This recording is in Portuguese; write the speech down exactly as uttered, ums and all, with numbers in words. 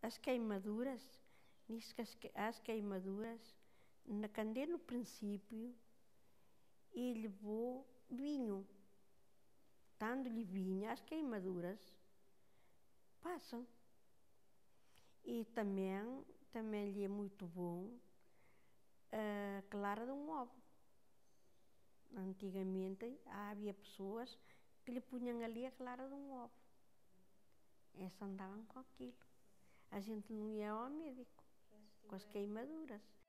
as queimaduras, nisso que as, as queimaduras, na candeia no princípio, e levou vinho. Dando-lhe vinho, as queimaduras passam. E também, também lhe é muito bom a clara de um ovo. Antigamente havia pessoas que lhe punham ali a clara de um ovo. Essas andavam com aquilo. A gente não ia ao médico com as queimaduras.